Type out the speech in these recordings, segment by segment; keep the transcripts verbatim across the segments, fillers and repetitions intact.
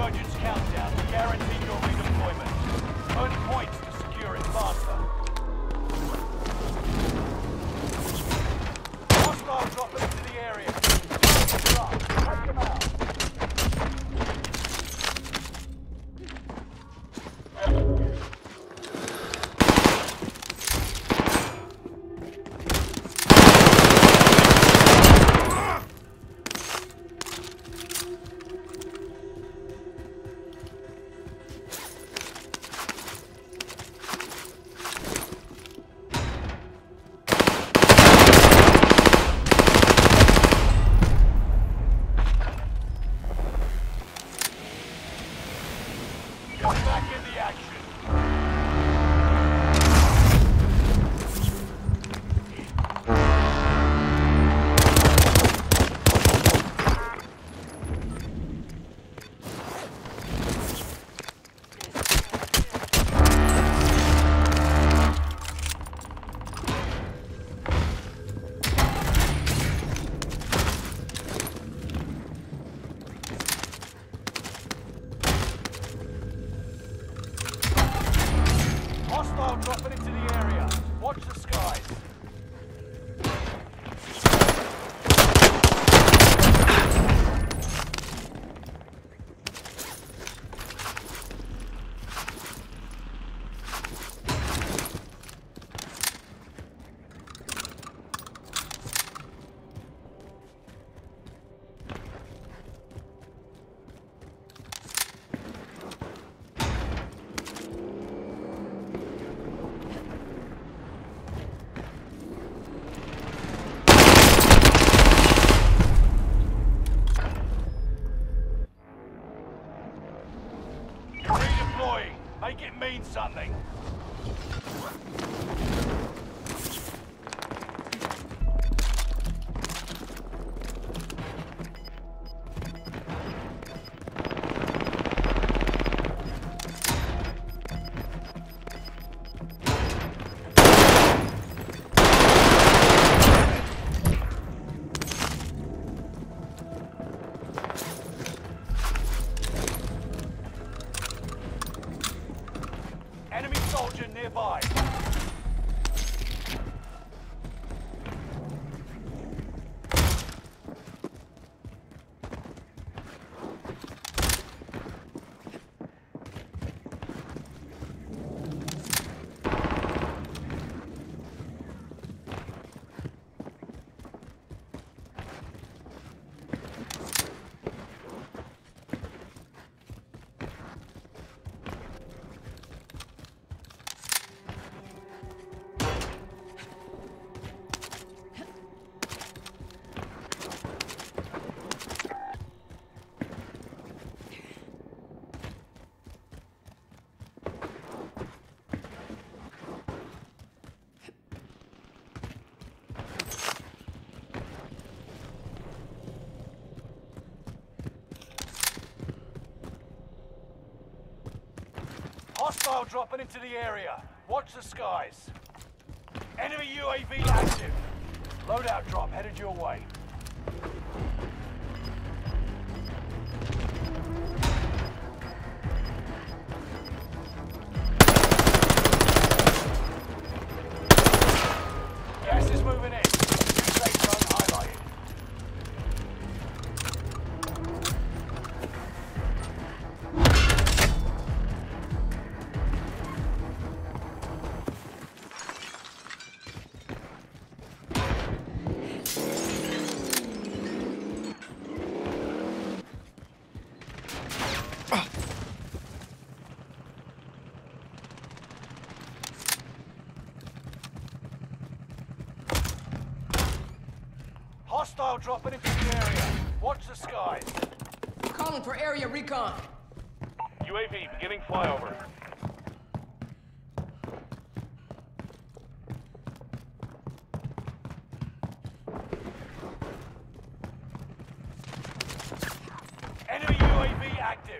Resurgence countdown to guarantee your redeployment. Earn points to secure it faster. Hostile dropping into the area. Take them out. Back in the action. Hostile dropping into the area. Watch the skies. Make it mean something. Enemy soldier nearby. Hostile dropping into the area. Watch the skies. Enemy U A V active. Loadout drop headed your way. Gas is moving in. Safe zone highlighted. Hostile dropping into the area. Watch the skies. Calling for area recon. U A V beginning flyover. Enemy U A V active.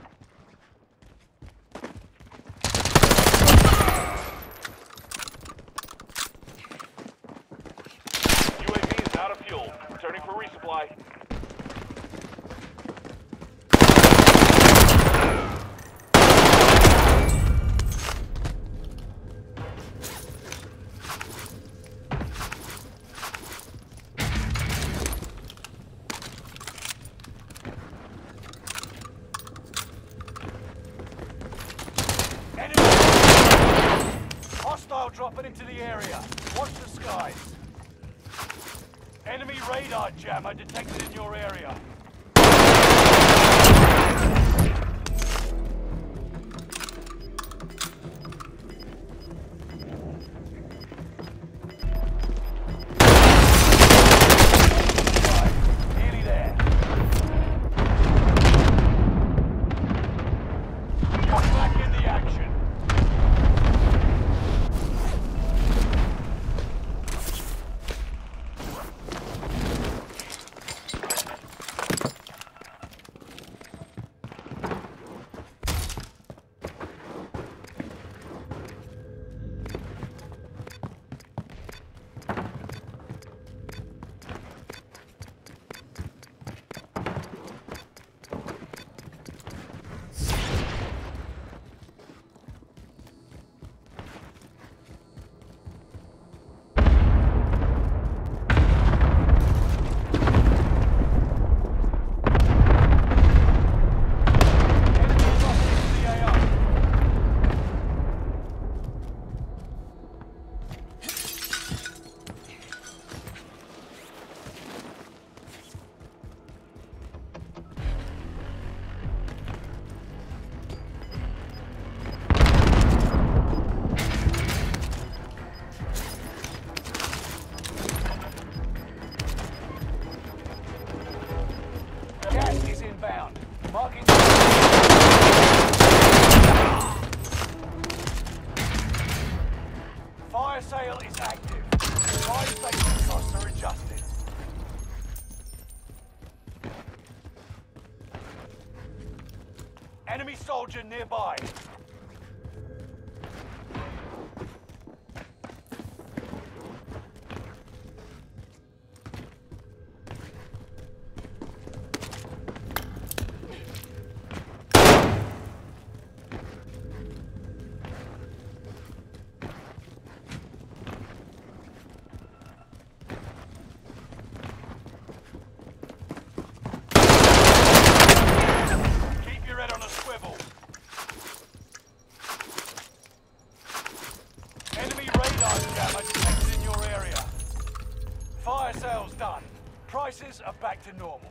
U A V is out of fuel. Returning for resupply. dropping into the area. Watch the skies. Enemy radar jammer detected in your area. Nearly there. Back in the action. Gas is inbound. Marking. Fire sale is active. Fire station costs are adjusted. Enemy soldier nearby. Fire sales done. Prices are back to normal.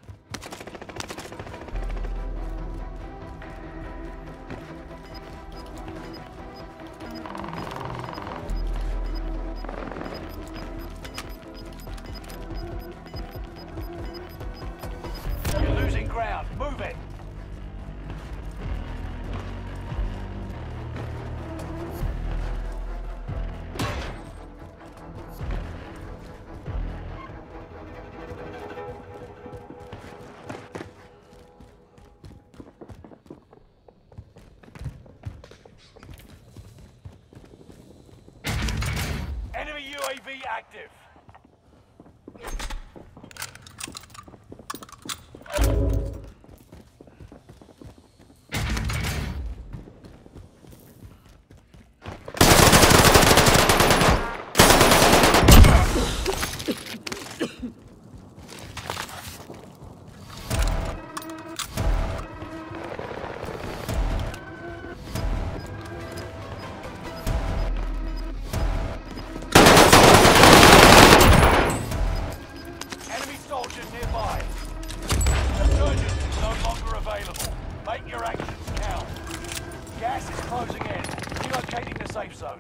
You're losing ground. Move it. Enemy U A V active. Nearby. Resurgence is no longer available. Make your actions count. Gas is closing in. Relocating the safe zone.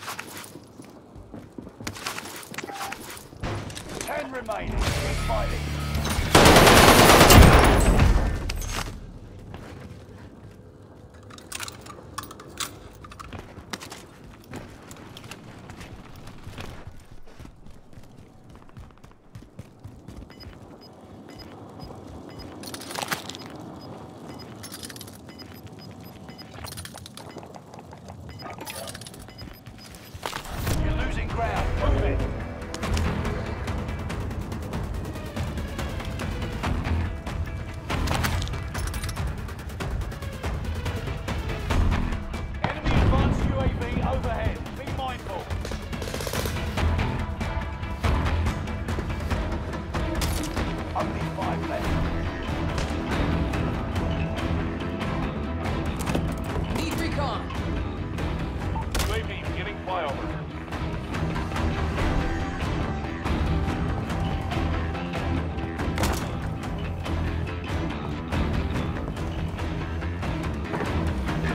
Ten remaining. Keep fighting.